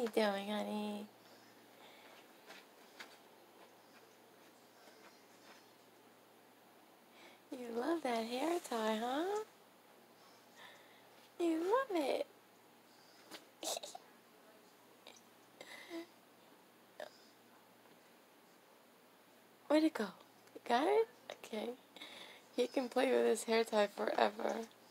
you doing, honey? You love that hair tie, huh? You love it. Where'd it go? You got it? Okay. He can play with his hair tie forever.